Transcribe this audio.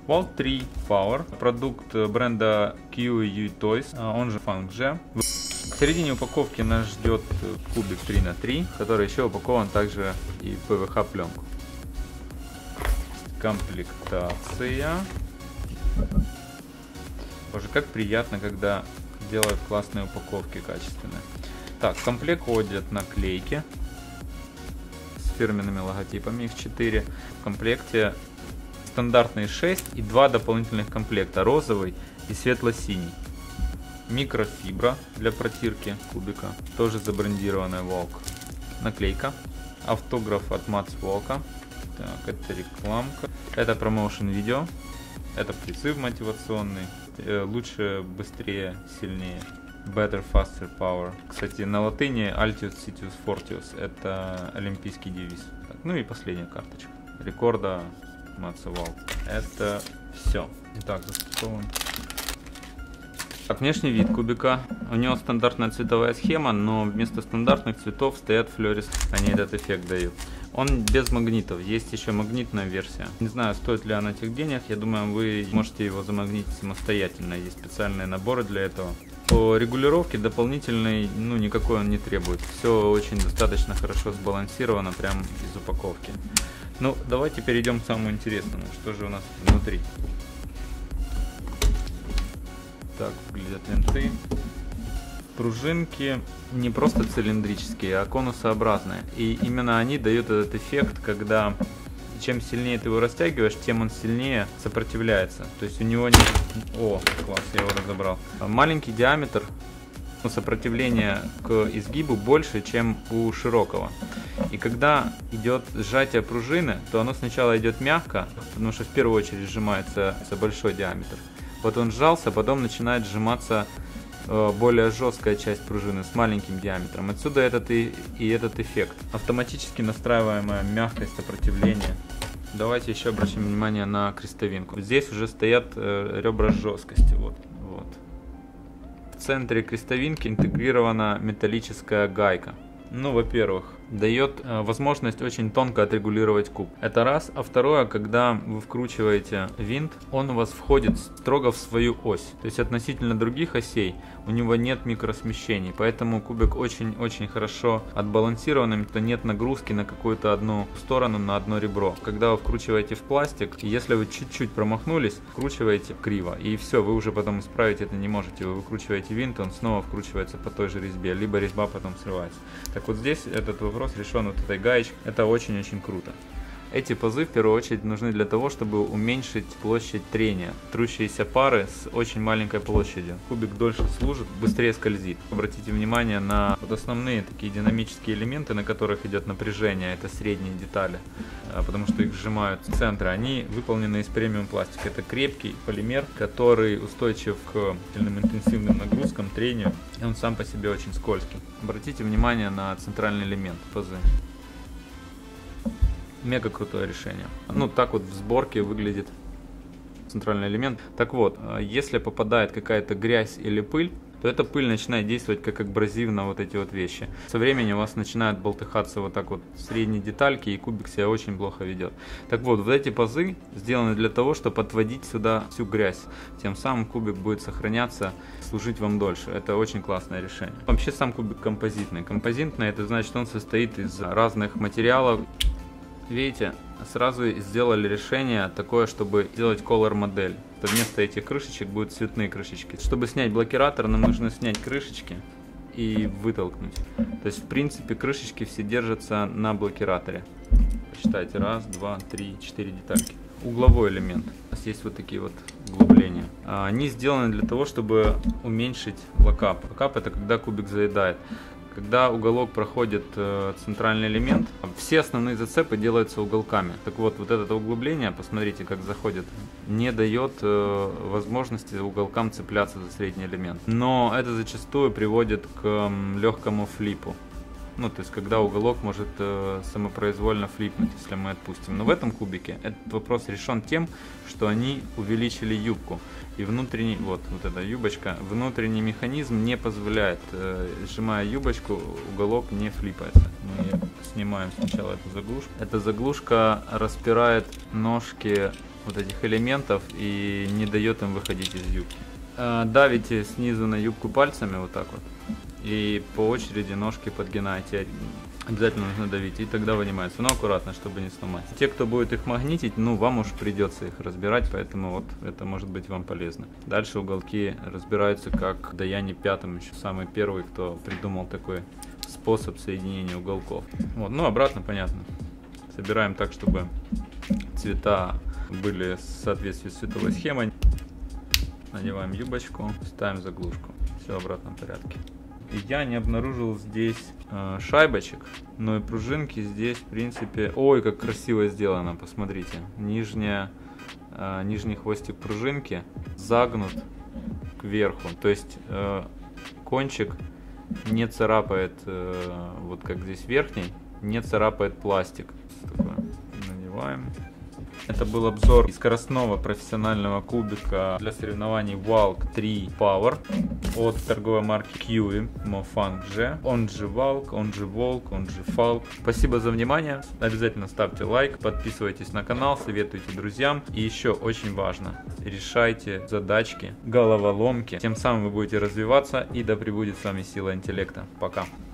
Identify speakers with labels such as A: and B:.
A: Walk 3 Power, продукт бренда QEU Toys, он же Funk-G. В середине упаковки нас ждет кубик 3х3, который еще упакован также и в PVH пленку. Комплектация. Боже, как приятно, когда делают классные упаковки качественные. Так, в комплект входят наклейки с фирменными логотипами, их 4. В комплекте стандартные 6 и 2 дополнительных комплекта, розовый и светло-синий. Микрофибра для протирки кубика, тоже забрендированная Walk. Наклейка, автограф от Mats Walk. Так, это рекламка, это промоушен видео, это призыв мотивационный, лучше, быстрее, сильнее. Better, faster, power. Кстати, на латыни Altius, Citius, Fortius это олимпийский девиз. Так, ну и последняя карточка. Рекорда Mats Walk. Это все. Итак, запакован. Так, внешний вид кубика. У него стандартная цветовая схема, но вместо стандартных цветов стоят флорис. Они этот эффект дают. Он без магнитов. Есть еще магнитная версия. Не знаю, стоит ли она этих денег. Я думаю, вы можете его замагнитить самостоятельно. Есть специальные наборы для этого. По регулировке дополнительной, никакой он не требует. Все очень достаточно хорошо сбалансировано прямо из упаковки. Ну, давайте перейдем к самому интересному. Что же у нас внутри? Так выглядят ленты. Пружинки не просто цилиндрические, а конусообразные. И именно они дают этот эффект, когда чем сильнее ты его растягиваешь, тем он сильнее сопротивляется. То есть у него не... О, класс, я его разобрал. Маленький диаметр, сопротивление к изгибу больше, чем у широкого. И когда идет сжатие пружины, то оно сначала идет мягко, потому что в первую очередь сжимается большой диаметр. Вот он сжался, потом начинает сжиматься более жесткая часть пружины с маленьким диаметром. Отсюда этот эффект. Автоматически настраиваемое мягкое сопротивление. Давайте еще обратим внимание на крестовинку. Здесь уже стоят ребра жесткости. Вот. В центре крестовинки интегрирована металлическая гайка. Во-первых, дает возможность очень тонко отрегулировать куб. Это раз. А второе, когда вы вкручиваете винт, он у вас входит строго в свою ось. То есть относительно других осей у него нет микросмещений. Поэтому кубик очень-очень хорошо отбалансированным, то нет нагрузки на какую-то одну сторону, на одно ребро. Когда вы вкручиваете в пластик, если вы чуть-чуть промахнулись, вкручиваете криво. И все, вы уже потом исправить это не можете. Вы выкручиваете винт, он снова вкручивается по той же резьбе, либо резьба потом срывается. Так вот здесь этот вопрос решен вот этой гаечкой. Это очень-очень круто. Эти пазы в первую очередь нужны для того, чтобы уменьшить площадь трения. Трущиеся пары с очень маленькой площадью. Кубик дольше служит, быстрее скользит. Обратите внимание на вот основные такие динамические элементы, на которых идет напряжение. Это средние детали, потому что их сжимают в центре. Они выполнены из премиум пластика. Это крепкий полимер, который устойчив к сильным интенсивным нагрузкам, трению. И он сам по себе очень скользкий. Обратите внимание на центральный элемент пазы. Мега крутое решение. Так вот в сборке выглядит центральный элемент. Так вот, если попадает какая-то грязь или пыль, то эта пыль начинает действовать как абразив на вот эти вот вещи. Со временем у вас начинают болтыхаться вот так вот средние детальки, и кубик себя очень плохо ведет. Так вот эти пазы сделаны для того, чтобы отводить сюда всю грязь. Тем самым кубик будет сохраняться, служить вам дольше. Это очень классное решение. Вообще сам кубик композитный. Композитный — это значит, он состоит из разных материалов. Видите, сразу сделали решение такое, чтобы сделать color модель. Вместо этих крышечек будут цветные крышечки. Чтобы снять блокиратор, нам нужно снять крышечки и вытолкнуть. То есть, в принципе, крышечки все держатся на блокираторе. Посчитайте, 1, 2, 3, 4 детальки. Угловой элемент. У нас есть вот такие вот углубления. Они сделаны для того, чтобы уменьшить локап. Локап — это когда кубик заедает. Когда уголок проходит центральный элемент, все основные зацепы делаются уголками. Так вот это углубление, посмотрите, как заходит, не дает возможности уголкам цепляться за средний элемент. Но это зачастую приводит к легкому флипу. То есть, когда уголок может самопроизвольно флипнуть, если мы отпустим. Но в этом кубике этот вопрос решен тем, что они увеличили юбку. И внутренний, вот эта юбочка, внутренний механизм не позволяет, сжимая юбочку, уголок не флипается. Мы снимаем сначала эту заглушку. Эта заглушка распирает ножки вот этих элементов и не дает им выходить из юбки. Давите снизу на юбку пальцами вот так вот. И по очереди ножки подгинаете. Обязательно нужно давить, и тогда вынимается. Но аккуратно, чтобы не сломать. Те, кто будет их магнитить, ну, вам уж придется их разбирать, поэтому вот это может быть вам полезно. Дальше уголки разбираются как Даяне Пятом, еще самый первый, кто придумал такой способ соединения уголков. Вот, ну, обратно понятно. Собираем так, чтобы цвета были в соответствии с цветовой схемой. Надеваем юбочку, ставим заглушку. Все в обратном порядке. И я не обнаружил здесь шайбочек, но и пружинки здесь, в принципе... Ой, как красиво сделано, посмотрите. Нижний хвостик пружинки загнут кверху, то есть кончик не царапает, вот как здесь верхний, не царапает пластик. Такое. Надеваем. Это был обзор скоростного профессионального кубика для соревнований Valk 3 Power от торговой марки Kiwi Mofang G. Он же Valk, он же Volk, он же Falk. Спасибо за внимание. Обязательно ставьте лайк, подписывайтесь на канал, советуйте друзьям. И еще очень важно, решайте задачки, головоломки. Тем самым вы будете развиваться, и да пребудет с вами сила интеллекта. Пока.